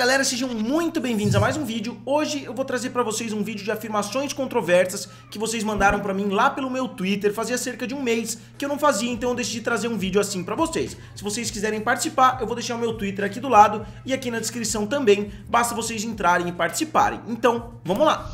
galera, sejam muito bem-vindos a mais um vídeo. Hoje eu vou trazer pra vocês um vídeo de afirmações controversas que vocês mandaram pra mim lá pelo meu Twitter. Fazia cerca de um mês que eu não fazia, então eu decidi trazer um vídeo assim pra vocês. Se vocês quiserem participar, eu vou deixar o meu Twitter aqui do lado e aqui na descrição também, basta vocês entrarem e participarem. Então, vamos lá!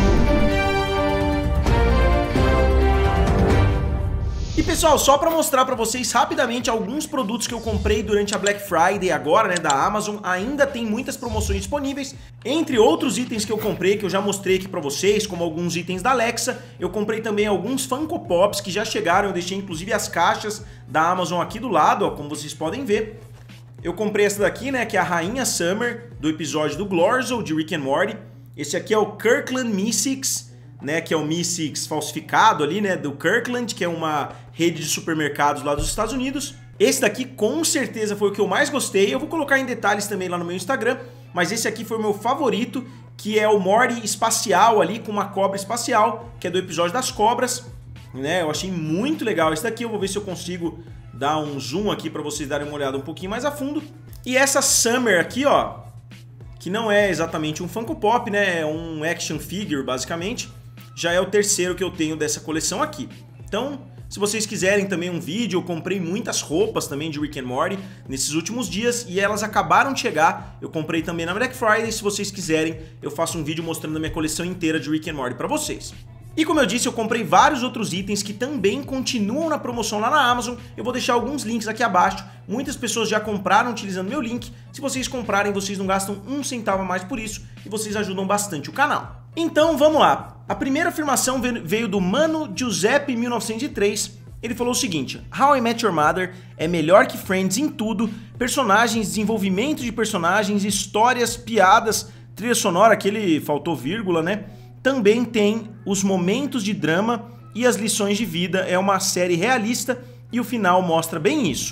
E pessoal, só para mostrar para vocês rapidamente alguns produtos que eu comprei durante a Black Friday agora, né, da Amazon, ainda tem muitas promoções disponíveis, entre outros itens que eu comprei, que eu já mostrei aqui para vocês, como alguns itens da Alexa, eu comprei também alguns Funko Pops que já chegaram, eu deixei inclusive as caixas da Amazon aqui do lado, ó, como vocês podem ver. Eu comprei essa daqui, né, que é a Rainha Summer, do episódio do Glorzo, de Rick and Morty. Esse aqui é o Kirkland Mystics, né, que é o Mystics falsificado ali, né, do Kirkland, que é uma rede de supermercados lá dos Estados Unidos. Esse daqui com certeza foi o que eu mais gostei, eu vou colocar em detalhes também lá no meu Instagram, mas esse aqui foi o meu favorito, que é o Morty espacial ali, com uma cobra espacial, que é do episódio das cobras, né, eu achei muito legal esse daqui, eu vou ver se eu consigo dar um zoom aqui para vocês darem uma olhada um pouquinho mais a fundo. E essa Summer aqui, ó, que não é exatamente um Funko Pop, né, é um action figure basicamente, já é o terceiro que eu tenho dessa coleção aqui. Então, se vocês quiserem também um vídeo, eu comprei muitas roupas também de Rick and Morty nesses últimos dias e elas acabaram de chegar. Eu comprei também na Black Friday, se vocês quiserem, eu faço um vídeo mostrando a minha coleção inteira de Rick and Morty pra vocês. E como eu disse, eu comprei vários outros itens que também continuam na promoção lá na Amazon. Eu vou deixar alguns links aqui abaixo. Muitas pessoas já compraram utilizando meu link. Se vocês comprarem, vocês não gastam um centavo a mais por isso e vocês ajudam bastante o canal. Então vamos lá. A primeira afirmação veio do Mano Giuseppe 1903. Ele falou o seguinte: How I Met Your Mother é melhor que Friends em tudo, personagens, desenvolvimento de personagens, histórias, piadas, trilha sonora, que ele faltou vírgula, né? Também tem os momentos de drama e as lições de vida, é uma série realista e o final mostra bem isso.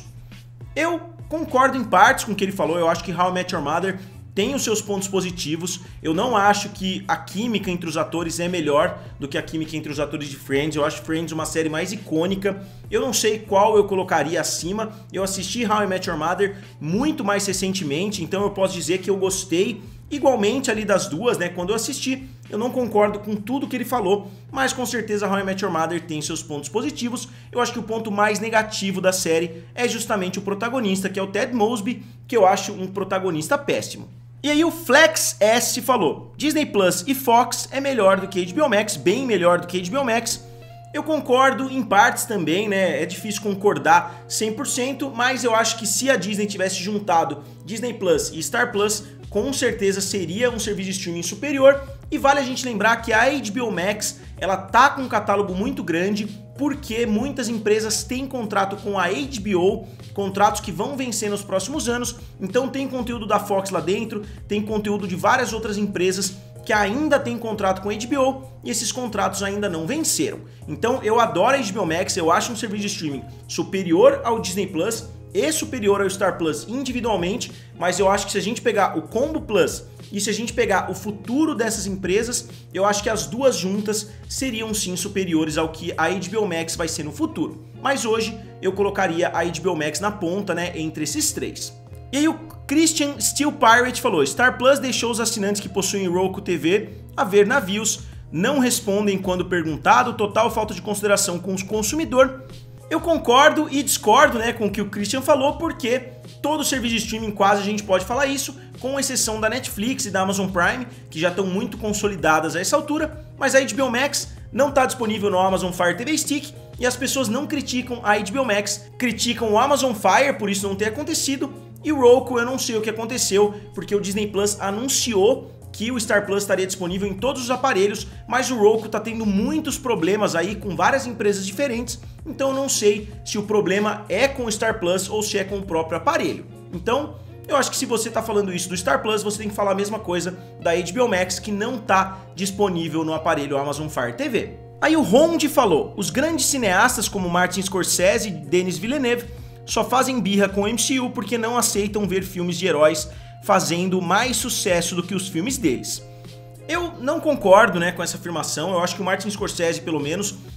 Eu concordo em partes com o que ele falou, eu acho que How I Met Your Mother tem os seus pontos positivos, eu não acho que a química entre os atores é melhor do que a química entre os atores de Friends, eu acho Friends uma série mais icônica, eu não sei qual eu colocaria acima, eu assisti How I Met Your Mother muito mais recentemente, então eu posso dizer que eu gostei igualmente ali das duas, né, quando eu assisti, eu não concordo com tudo que ele falou, mas com certeza How I Met Your Mother tem seus pontos positivos. Eu acho que o ponto mais negativo da série é justamente o protagonista, que é o Ted Mosby, que eu acho um protagonista péssimo. E aí o Flex S falou: Disney Plus e Fox é melhor do que HBO Max, bem melhor do que HBO Max. Eu concordo em partes também, né, é difícil concordar 100%, mas eu acho que se a Disney tivesse juntado Disney Plus e Star Plus, com certeza seria um serviço de streaming superior. E vale a gente lembrar que a HBO Max, ela tá com um catálogo muito grande, porque muitas empresas têm contrato com a HBO, contratos que vão vencer nos próximos anos, então tem conteúdo da Fox lá dentro, tem conteúdo de várias outras empresas que ainda tem contrato com a HBO e esses contratos ainda não venceram. Então eu adoro a HBO Max, eu acho um serviço de streaming superior ao Disney Plus e superior ao Star Plus individualmente, mas eu acho que se a gente pegar o Combo Plus e se a gente pegar o futuro dessas empresas, eu acho que as duas juntas seriam sim superiores ao que a HBO Max vai ser no futuro. Mas hoje eu colocaria a HBO Max na ponta, né, entre esses três. E aí o Christian Steel Pirate falou: Star Plus deixou os assinantes que possuem Roku TV a ver navios, não respondem quando perguntado, total falta de consideração com o consumidor. Eu concordo e discordo, né, com o que o Christian falou, porque todo serviço de streaming quase a gente pode falar isso, com exceção da Netflix e da Amazon Prime, que já estão muito consolidadas a essa altura, mas a HBO Max não está disponível no Amazon Fire TV Stick e as pessoas não criticam a HBO Max, criticam o Amazon Fire por isso não ter acontecido, e o Roku eu não sei o que aconteceu, porque o Disney Plus anunciou que o Star Plus estaria disponível em todos os aparelhos, mas o Roku está tendo muitos problemas aí com várias empresas diferentes, então eu não sei se o problema é com o Star Plus ou se é com o próprio aparelho. Então, eu acho que se você está falando isso do Star Plus, você tem que falar a mesma coisa da HBO Max, que não está disponível no aparelho Amazon Fire TV. Aí o Ronde falou: os grandes cineastas como Martin Scorsese e Denis Villeneuve só fazem birra com o MCU porque não aceitam ver filmes de heróis fazendo mais sucesso do que os filmes deles. Eu não concordo, né, com essa afirmação. Eu acho que o Martin Scorsese, pelo menos,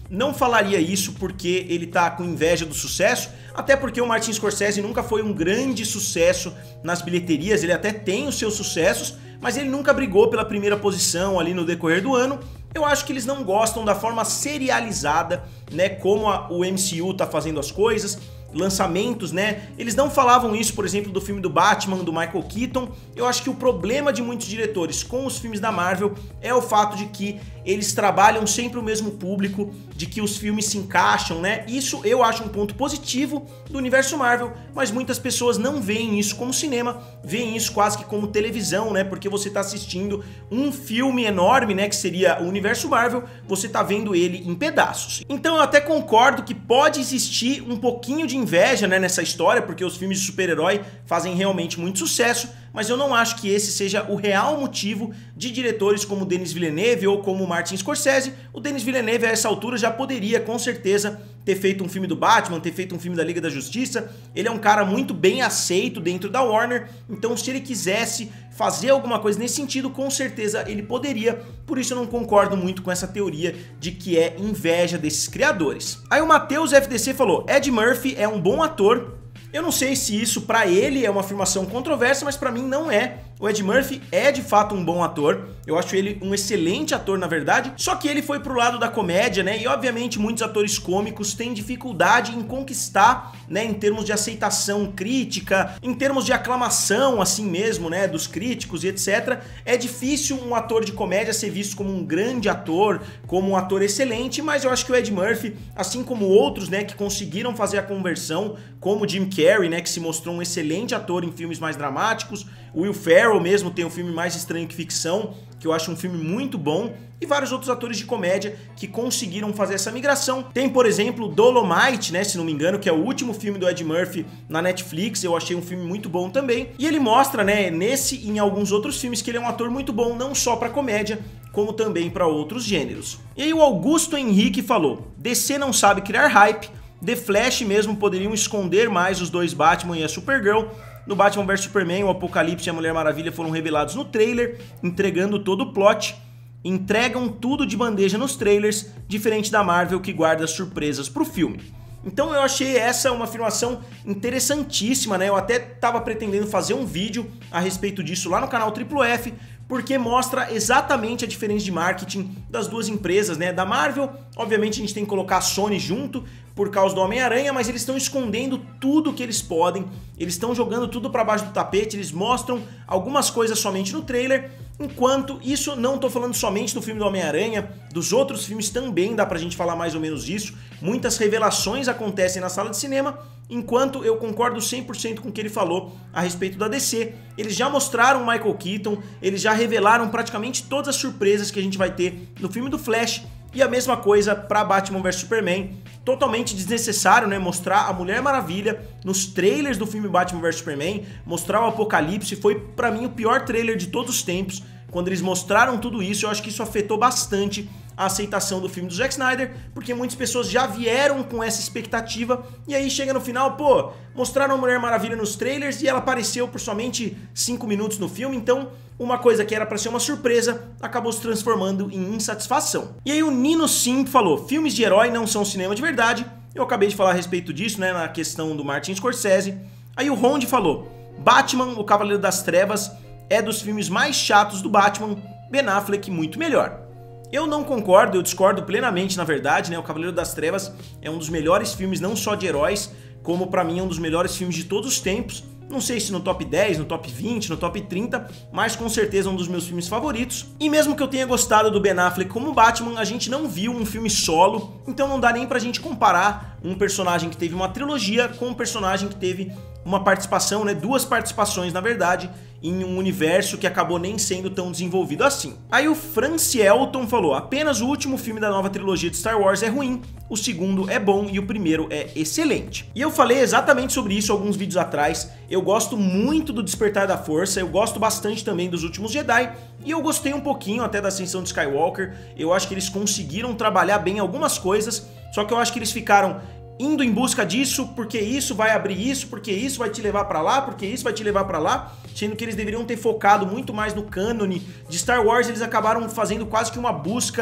não falaria isso porque ele tá com inveja do sucesso, até porque o Martin Scorsese nunca foi um grande sucesso nas bilheterias, ele até tem os seus sucessos, mas ele nunca brigou pela primeira posição ali no decorrer do ano. Eu acho que eles não gostam da forma serializada, né, como o MCU tá fazendo as coisas, lançamentos, né? Eles não falavam isso, por exemplo, do filme do Batman, do Michael Keaton. Eu acho que o problema de muitos diretores com os filmes da Marvel é o fato de que eles trabalham sempre o mesmo público, de que os filmes se encaixam, né? Isso eu acho um ponto positivo do universo Marvel, mas muitas pessoas não veem isso como cinema, veem isso quase que como televisão, né? Porque você tá assistindo um filme enorme, né, que seria o universo Marvel, você tá vendo ele em pedaços. Então eu até concordo que pode existir um pouquinho de inveja, né, nessa história, porque os filmes de super-herói fazem realmente muito sucesso, mas eu não acho que esse seja o real motivo de diretores como Denis Villeneuve ou como Martin Scorsese. O Denis Villeneuve a essa altura já poderia com certeza ter feito um filme do Batman, ter feito um filme da Liga da Justiça. Ele é um cara muito bem aceito dentro da Warner, então se ele quisesse fazer alguma coisa nesse sentido, com certeza ele poderia. Por isso eu não concordo muito com essa teoria de que é inveja desses criadores. Aí o Matheus FDC falou: Ed Murphy é um bom ator. Eu não sei se isso pra ele é uma afirmação controversa, mas pra mim não é. O Ed Murphy é de fato um bom ator, eu acho ele um excelente ator na verdade, só que ele foi pro lado da comédia, né, e obviamente muitos atores cômicos têm dificuldade em conquistar, né, em termos de aceitação crítica, em termos de aclamação assim mesmo, né, dos críticos e etc. É difícil um ator de comédia ser visto como um grande ator, como um ator excelente, mas eu acho que o Ed Murphy, assim como outros, né, que conseguiram fazer a conversão, como Jim Carrey, né, que se mostrou um excelente ator em filmes mais dramáticos, o Will Ferrell mesmo tem o filme Mais Estranho que Ficção, que eu acho um filme muito bom, e vários outros atores de comédia que conseguiram fazer essa migração. Tem, por exemplo, Dolomite, né, se não me engano, que é o último filme do Ed Murphy na Netflix, eu achei um filme muito bom também, e ele mostra, né, nesse e em alguns outros filmes que ele é um ator muito bom, não só pra comédia, como também para outros gêneros. E aí o Augusto Henrique falou: DC não sabe criar hype, The Flash mesmo poderiam esconder mais os dois Batman e a Supergirl. No Batman vs Superman, o Apocalipse e a Mulher Maravilha foram revelados no trailer, entregando todo o plot. Entregam tudo de bandeja nos trailers, diferente da Marvel que guarda surpresas pro filme. Então eu achei essa uma afirmação interessantíssima, né? Eu até tava pretendendo fazer um vídeo a respeito disso lá no canal Triplo F, porque mostra exatamente a diferença de marketing das duas empresas, né? Da Marvel, obviamente a gente tem que colocar a Sony junto por causa do Homem-Aranha, mas eles estão escondendo tudo que eles podem, eles estão jogando tudo para baixo do tapete, eles mostram algumas coisas somente no trailer, enquanto isso, não tô falando somente do filme do Homem-Aranha, dos outros filmes também dá pra gente falar mais ou menos isso, muitas revelações acontecem na sala de cinema, enquanto eu concordo 100% com o que ele falou a respeito da DC. Eles já mostraram o Michael Keaton, eles já revelaram praticamente todas as surpresas que a gente vai ter no filme do Flash, e a mesma coisa para Batman vs Superman, totalmente desnecessário, né, mostrar a Mulher Maravilha nos trailers do filme Batman vs Superman, mostrar o Apocalipse, foi pra mim o pior trailer de todos os tempos. Quando eles mostraram tudo isso, eu acho que isso afetou bastante a aceitação do filme do Zack Snyder, porque muitas pessoas já vieram com essa expectativa, e aí chega no final, pô, mostraram a Mulher Maravilha nos trailers e ela apareceu por somente 5 minutos no filme, então uma coisa que era pra ser uma surpresa acabou se transformando em insatisfação. E aí o Nino Sim falou: filmes de herói não são cinema de verdade. Eu acabei de falar a respeito disso, né, na questão do Martin Scorsese. Aí o Ronde falou: Batman, o Cavaleiro das Trevas, é dos filmes mais chatos do Batman, Ben Affleck muito melhor. Eu não concordo, eu discordo plenamente, na verdade, né? O Cavaleiro das Trevas é um dos melhores filmes, não só de heróis, como pra mim é um dos melhores filmes de todos os tempos. Não sei se no top 10, no top 20, no top 30, mas com certeza é um dos meus filmes favoritos. E mesmo que eu tenha gostado do Ben Affleck como Batman, a gente não viu um filme solo, então não dá nem pra gente comparar um personagem que teve uma trilogia com um personagem que teve uma participação, né, duas participações na verdade, em um universo que acabou nem sendo tão desenvolvido assim. Aí o Francielton falou: apenas o último filme da nova trilogia de Star Wars é ruim, o segundo é bom e o primeiro é excelente. E eu falei exatamente sobre isso alguns vídeos atrás. Eu gosto muito do Despertar da Força, eu gosto bastante também dos Últimos Jedi, e eu gostei um pouquinho até da Ascensão de Skywalker. Eu acho que eles conseguiram trabalhar bem algumas coisas, só que eu acho que eles ficaram indo em busca disso, porque isso vai abrir isso, porque isso vai te levar pra lá, porque isso vai te levar pra lá, sendo que eles deveriam ter focado muito mais no cânone de Star Wars. Eles acabaram fazendo quase que uma busca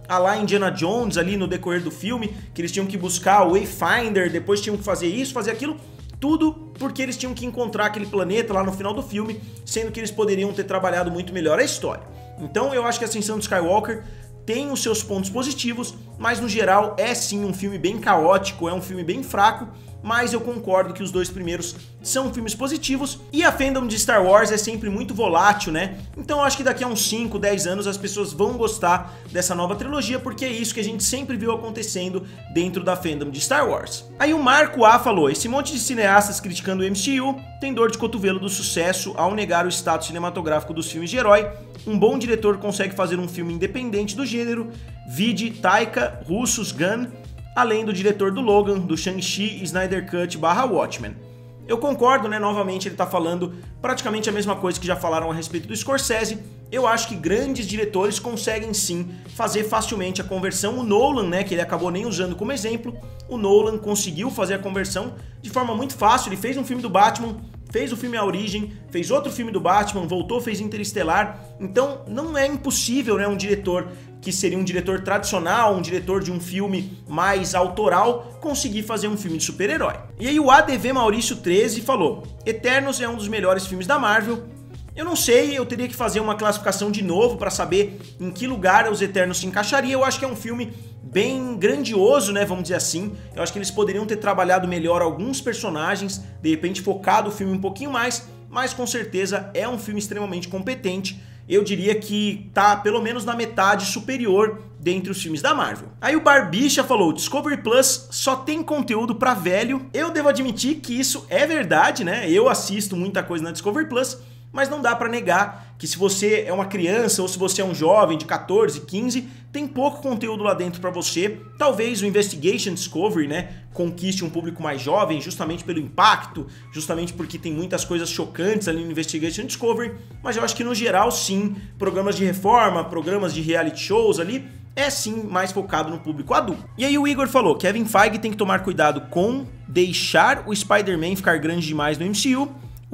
a lá Indiana Jones ali no decorrer do filme, que eles tinham que buscar o Wayfinder, depois tinham que fazer isso, fazer aquilo, tudo porque eles tinham que encontrar aquele planeta lá no final do filme, sendo que eles poderiam ter trabalhado muito melhor a história. Então eu acho que a Ascensão do Skywalker tem os seus pontos positivos, mas no geral é sim um filme bem caótico, é um filme bem fraco, mas eu concordo que os dois primeiros são filmes positivos, e a fandom de Star Wars é sempre muito volátil, né? Então eu acho que daqui a uns 5, 10 anos as pessoas vão gostar dessa nova trilogia, porque é isso que a gente sempre viu acontecendo dentro da fandom de Star Wars. Aí o Marco A falou, esse monte de cineastas criticando o MCU tem dor de cotovelo do sucesso ao negar o status cinematográfico dos filmes de herói. Um bom diretor consegue fazer um filme independente do gênero, vide Taika Russos Gunn, além do diretor do Logan, do Shang-Chi e Snyder Cut / Watchmen. Eu concordo, né? Novamente ele tá falando praticamente a mesma coisa que já falaram a respeito do Scorsese. Eu acho que grandes diretores conseguem sim fazer facilmente a conversão. O Nolan, né, que ele acabou nem usando como exemplo, o Nolan conseguiu fazer a conversão de forma muito fácil. Ele fez um filme do Batman, fez o filme A Origem, fez outro filme do Batman, voltou, fez Interestelar. Então não é impossível, né, um diretor que seria um diretor tradicional, um diretor de um filme mais autoral, conseguir fazer um filme de super-herói. E aí o ADV Maurício 13 falou, Eternos é um dos melhores filmes da Marvel. Eu não sei, eu teria que fazer uma classificação de novo para saber em que lugar os Eternos se encaixaria. Eu acho que é um filme bem grandioso, né, vamos dizer assim. Eu acho que eles poderiam ter trabalhado melhor alguns personagens, de repente focado o filme um pouquinho mais, mas com certeza é um filme extremamente competente. Eu diria que tá pelo menos na metade superior dentre os filmes da Marvel. Aí o Barbicha falou, Discovery Plus só tem conteúdo pra velho. Eu devo admitir que isso é verdade, né? Eu assisto muita coisa na Discovery Plus, mas não dá pra negar que se você é uma criança ou se você é um jovem de 14, 15, tem pouco conteúdo lá dentro pra você. Talvez o Investigation Discovery, né, conquiste um público mais jovem justamente pelo impacto, justamente porque tem muitas coisas chocantes ali no Investigation Discovery, mas eu acho que no geral sim, programas de reforma, programas de reality shows ali, é sim mais focado no público adulto. E aí o Igor falou, Kevin Feige tem que tomar cuidado com deixar o Spider-Man ficar grande demais no MCU.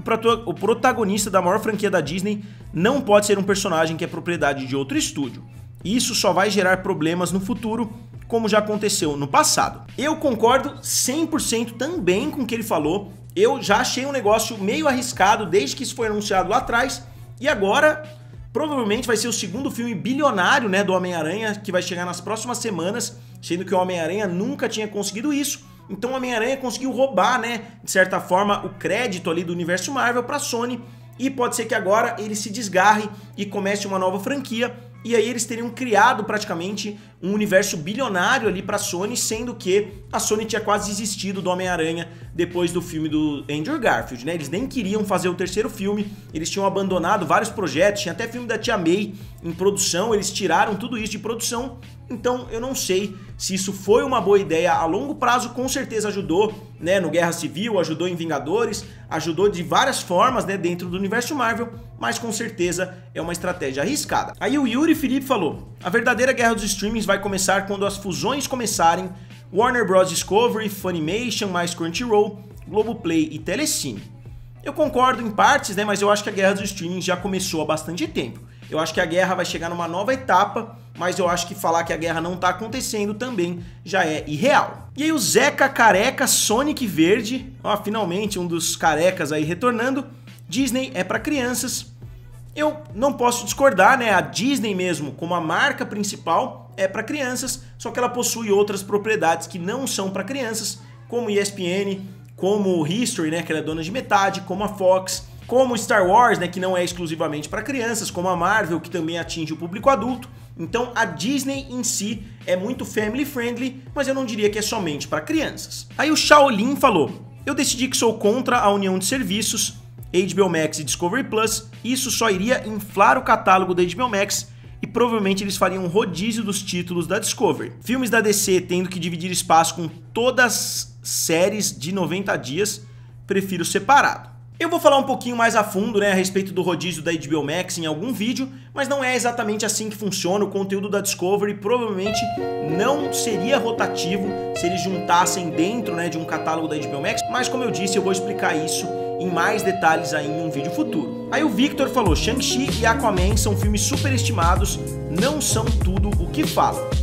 O protagonista da maior franquia da Disney não pode ser um personagem que é propriedade de outro estúdio. Isso só vai gerar problemas no futuro, como já aconteceu no passado. Eu concordo 100% também com o que ele falou. Eu já achei um negócio meio arriscado desde que isso foi anunciado lá atrás. E agora, provavelmente vai ser o segundo filme bilionário, né, do Homem-Aranha, que vai chegar nas próximas semanas, sendo que o Homem-Aranha nunca tinha conseguido isso. Então o Homem-Aranha conseguiu roubar, né, de certa forma, o crédito ali do universo Marvel para a Sony, e pode ser que agora ele se desgarre e comece uma nova franquia, e aí eles teriam criado praticamente um universo bilionário ali para a Sony, sendo que a Sony tinha quase desistido do Homem-Aranha depois do filme do Andrew Garfield, né? Eles nem queriam fazer o terceiro filme, eles tinham abandonado vários projetos, tinha até filme da Tia May em produção, eles tiraram tudo isso de produção. Então eu não sei se isso foi uma boa ideia a longo prazo. Com certeza ajudou, né, no Guerra Civil, ajudou em Vingadores, ajudou de várias formas, né, dentro do universo Marvel, mas com certeza é uma estratégia arriscada. Aí o Yuri Felipe falou, a verdadeira guerra dos streamings vai começar quando as fusões começarem, Warner Bros. Discovery, Funimation, mais Crunchyroll, Globoplay e Telecine. Eu concordo em partes, né, mas eu acho que a guerra dos streamings já começou há bastante tempo. Eu acho que a guerra vai chegar numa nova etapa, mas eu acho que falar que a guerra não tá acontecendo também já é irreal. E aí o Zeca Careca Sonic Verde, ó, finalmente um dos carecas aí retornando, Disney é para crianças. Eu não posso discordar, né? A Disney mesmo, como a marca principal, é para crianças, só que ela possui outras propriedades que não são para crianças, como ESPN, como History, né, que ela é dona de metade, como a Fox, como Star Wars, né, que não é exclusivamente para crianças, como a Marvel, que também atinge o público adulto. Então a Disney em si é muito family friendly, mas eu não diria que é somente para crianças. Aí o Shaolin falou, eu decidi que sou contra a união de serviços, HBO Max e Discovery Plus, isso só iria inflar o catálogo da HBO Max e provavelmente eles fariam um rodízio dos títulos da Discovery. Filmes da DC tendo que dividir espaço com todas as séries de 90 dias, prefiro separado. Eu vou falar um pouquinho mais a fundo, né, a respeito do rodízio da HBO Max em algum vídeo, mas não é exatamente assim que funciona. O conteúdo da Discovery provavelmente não seria rotativo se eles juntassem dentro, né, de um catálogo da HBO Max, mas como eu disse, eu vou explicar isso em mais detalhes aí em um vídeo futuro. Aí o Victor falou, Shang-Chi e Aquaman são filmes superestimados, não são tudo o que falam.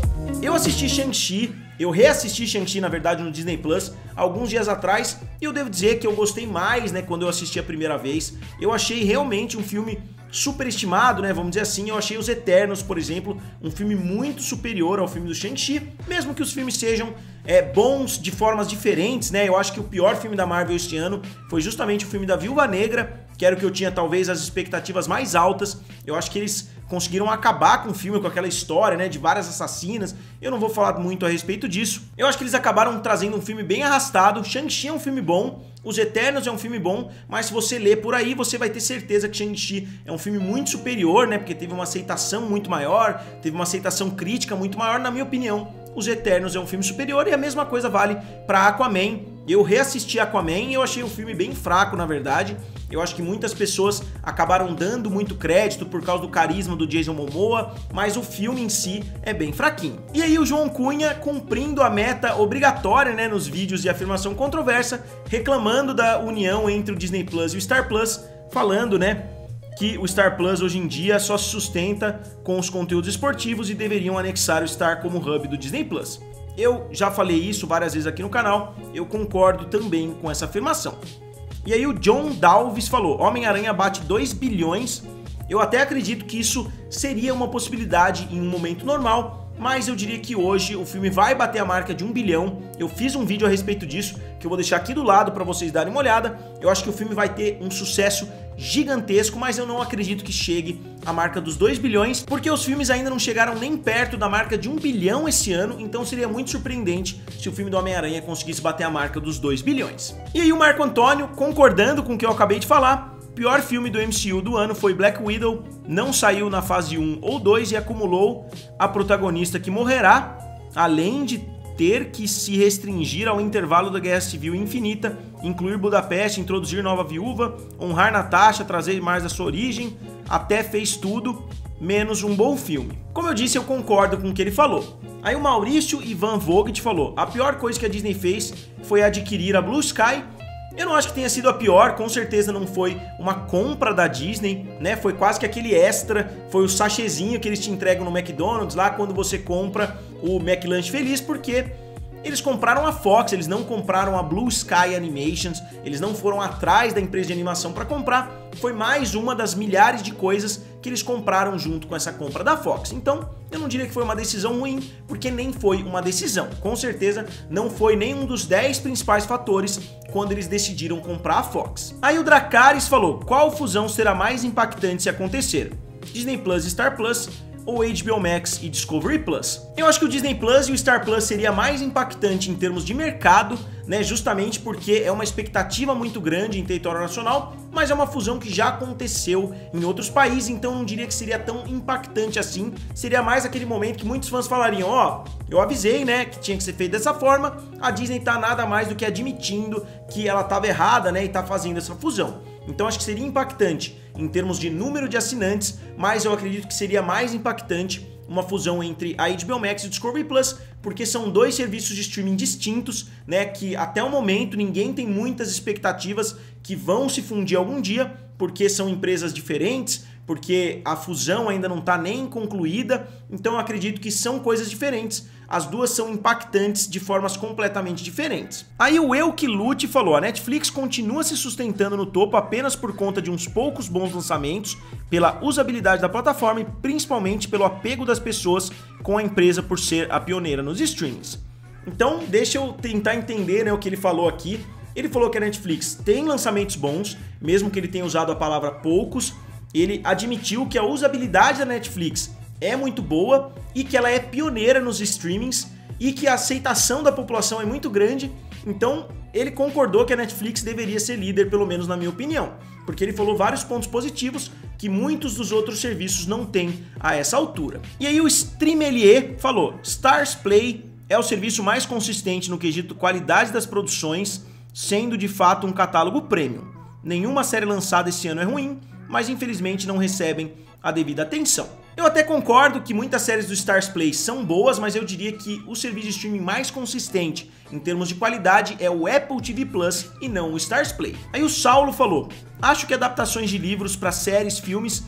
Eu assisti Shang-Chi, eu reassisti Shang-Chi, na verdade, no Disney Plus, alguns dias atrás, e eu devo dizer que eu gostei mais, né, quando eu assisti a primeira vez. Eu achei realmente um filme superestimado, né, vamos dizer assim. Eu achei Os Eternos, por exemplo, um filme muito superior ao filme do Shang-Chi, mesmo que os filmes sejam bons de formas diferentes, né. Eu acho que o pior filme da Marvel este ano foi justamente o filme da Viúva Negra, que era o que eu tinha talvez as expectativas mais altas. Eu acho que eles conseguiram acabar com o filme, com aquela história, né, de várias assassinas. Eu não vou falar muito a respeito disso. Eu acho que eles acabaram trazendo um filme bem arrastado. Shang-Chi é um filme bom, Os Eternos é um filme bom, mas se você ler por aí, você vai ter certeza que Shang-Chi é um filme muito superior, né, porque teve uma aceitação muito maior, teve uma aceitação crítica muito maior. Na minha opinião, Os Eternos é um filme superior, e a mesma coisa vale para Aquaman. Eu reassisti Aquaman e eu achei o filme bem fraco, na verdade. Eu acho que muitas pessoas acabaram dando muito crédito por causa do carisma do Jason Momoa, mas o filme em si é bem fraquinho. E aí o João Cunha, cumprindo a meta obrigatória, né, nos vídeos de afirmação controversa, reclamando da união entre o Disney Plus e o Star Plus, falando, né, que o Star Plus hoje em dia só se sustenta com os conteúdos esportivos e deveriam anexar o Star como hub do Disney Plus. Eu já falei isso várias vezes aqui no canal, eu concordo também com essa afirmação. E aí o John Dalves falou, Homem-Aranha bate 2 bilhões, eu até acredito que isso seria uma possibilidade em um momento normal, mas eu diria que hoje o filme vai bater a marca de 1 bilhão, eu fiz um vídeo a respeito disso, que eu vou deixar aqui do lado para vocês darem uma olhada. Eu acho que o filme vai ter um sucesso gigantesco, mas eu não acredito que chegue à marca dos 2 bilhões, porque os filmes ainda não chegaram nem perto da marca de 1 bilhão esse ano, então seria muito surpreendente se o filme do Homem-Aranha conseguisse bater a marca dos 2 bilhões. E aí o Marco Antônio, concordando com o que eu acabei de falar, o pior filme do MCU do ano foi Black Widow, não saiu na fase 1 ou 2 e acumulou a protagonista que morrerá, além de ter que se restringir ao intervalo da Guerra Civil Infinita, incluir Budapeste, introduzir nova viúva, honrar Natasha, trazer mais da sua origem, até fez tudo, menos um bom filme. Como eu disse, eu concordo com o que ele falou. Aí o Maurício Ivan Vogt falou, a pior coisa que a Disney fez foi adquirir a Blue Sky. Eu não acho que tenha sido a pior, com certeza não foi uma compra da Disney, né? Foi quase que aquele extra, foi o sachêzinho que eles te entregam no McDonald's lá quando você compra o McLanche Feliz, porque eles compraram a Fox, eles não compraram a Blue Sky Animations, eles não foram atrás da empresa de animação para comprar, foi mais uma das milhares de coisas que eles compraram junto com essa compra da Fox. Então, eu não diria que foi uma decisão ruim, porque nem foi uma decisão. Com certeza, não foi nenhum dos 10 principais fatores quando eles decidiram comprar a Fox. Aí o Dracarys falou, qual fusão será mais impactante se acontecer? Disney Plus e Star Plus ou HBO Max e Discovery Plus? Eu acho que o Disney Plus e o Star Plus seria mais impactante em termos de mercado, né, justamente porque é uma expectativa muito grande em território nacional, mas é uma fusão que já aconteceu em outros países, então não diria que seria tão impactante assim. Seria mais aquele momento que muitos fãs falariam, ó, eu avisei, né, que tinha que ser feito dessa forma, a Disney tá nada mais do que admitindo que ela tava errada, né, e tá fazendo essa fusão. Então acho que seria impactante em termos de número de assinantes, mas eu acredito que seria mais impactante uma fusão entre a HBO Max e o Discovery Plus, porque são dois serviços de streaming distintos, né, que até o momento ninguém tem muitas expectativas que vão se fundir algum dia, porque são empresas diferentes, porque a fusão ainda não está nem concluída, então eu acredito que são coisas diferentes, as duas são impactantes de formas completamente diferentes. Aí o Eu Que Lute falou, a Netflix continua se sustentando no topo apenas por conta de uns poucos bons lançamentos, pela usabilidade da plataforma e principalmente pelo apego das pessoas com a empresa por ser a pioneira nos streamings. Então deixa eu tentar entender, né, o que ele falou aqui. Ele falou que a Netflix tem lançamentos bons, mesmo que ele tenha usado a palavra poucos. Ele admitiu que a usabilidade da Netflix é muito boa e que ela é pioneira nos streamings e que a aceitação da população é muito grande. Então ele concordou que a Netflix deveria ser líder, pelo menos na minha opinião, porque ele falou vários pontos positivos que muitos dos outros serviços não têm a essa altura. E aí o Streamelier falou, Stars Play é o serviço mais consistente no quesito qualidade das produções, sendo de fato um catálogo premium. Nenhuma série lançada esse ano é ruim, mas infelizmente não recebem a devida atenção. Eu até concordo que muitas séries do Stars Play são boas, mas eu diria que o serviço de streaming mais consistente em termos de qualidade é o Apple TV Plus e não o Stars Play. Aí o Saulo falou, acho que adaptações de livros para séries, filmes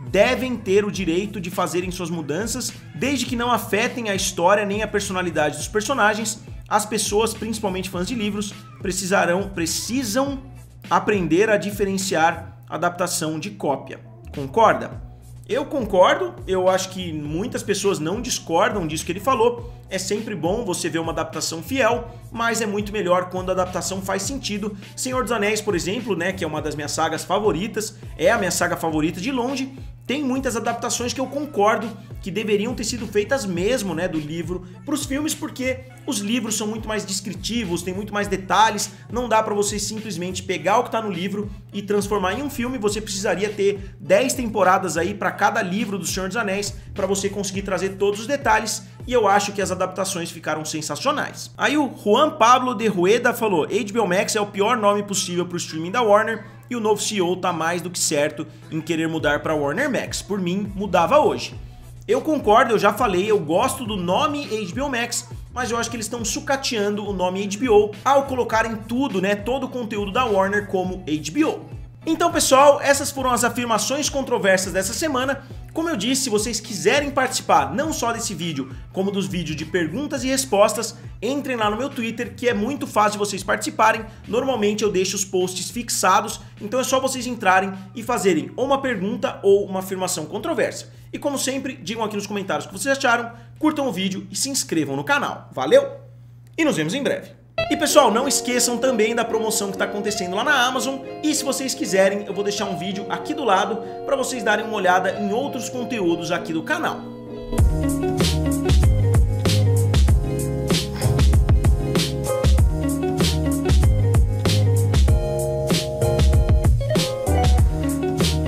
devem ter o direito de fazerem suas mudanças, desde que não afetem a história nem a personalidade dos personagens. As pessoas, principalmente fãs de livros, precisam aprender a diferenciar adaptação de cópia. Concorda? Eu concordo, eu acho que muitas pessoas não discordam disso que ele falou. É sempre bom você ver uma adaptação fiel, mas é muito melhor quando a adaptação faz sentido. Senhor dos Anéis, por exemplo, né, que é uma das minhas sagas favoritas, é a minha saga favorita de longe, tem muitas adaptações que eu concordo que deveriam ter sido feitas mesmo, né, do livro para os filmes, porque os livros são muito mais descritivos, tem muito mais detalhes, não dá para você simplesmente pegar o que tá no livro e transformar em um filme. Você precisaria ter 10 temporadas aí para cada livro do Senhor dos Anéis para você conseguir trazer todos os detalhes, e eu acho que as adaptações ficaram sensacionais. Aí o Juan Pablo de Rueda falou: HBO Max é o pior nome possível para o streaming da Warner e o novo CEO tá mais do que certo em querer mudar para Warner Max. Por mim, mudava hoje. Eu concordo, eu já falei, eu gosto do nome HBO Max, mas eu acho que eles estão sucateando o nome HBO ao colocarem tudo, né, todo o conteúdo da Warner como HBO. Então, pessoal, essas foram as afirmações controversas dessa semana. Como eu disse, se vocês quiserem participar não só desse vídeo, como dos vídeos de perguntas e respostas, entrem lá no meu Twitter, que é muito fácil de vocês participarem. Normalmente eu deixo os posts fixados, então é só vocês entrarem e fazerem ou uma pergunta ou uma afirmação controversa. E como sempre, digam aqui nos comentários o que vocês acharam, curtam o vídeo e se inscrevam no canal. Valeu! E nos vemos em breve. E pessoal, não esqueçam também da promoção que está acontecendo lá na Amazon, e se vocês quiserem, eu vou deixar um vídeo aqui do lado para vocês darem uma olhada em outros conteúdos aqui do canal.